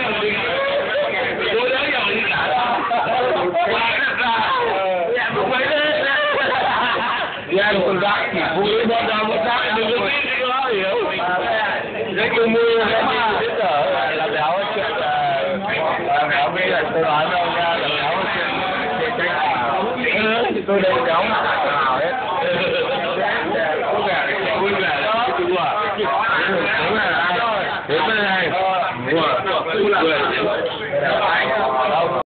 Tôi nhớ giờ như cả qua đất ra em không mấy đấy em con gái thì vui bao giờ một gái đừng có biết cái đó hiểu đấy tôi mua mà biết ở là béo chuyện béo bây giờ tôi nói đâu nha là béo chuyện thì tôi đây béo nào hết vui vẻ đó đúng rồi thế bên này đúng rồi